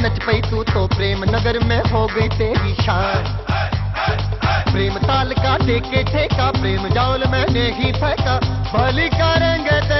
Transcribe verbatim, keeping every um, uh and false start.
नच पई तू तो प्रेम नगर में हो गई तेरी शान। प्रेम ताल का देके ठेका, प्रेम जाल मैंने ही फेंका, भली करेंगे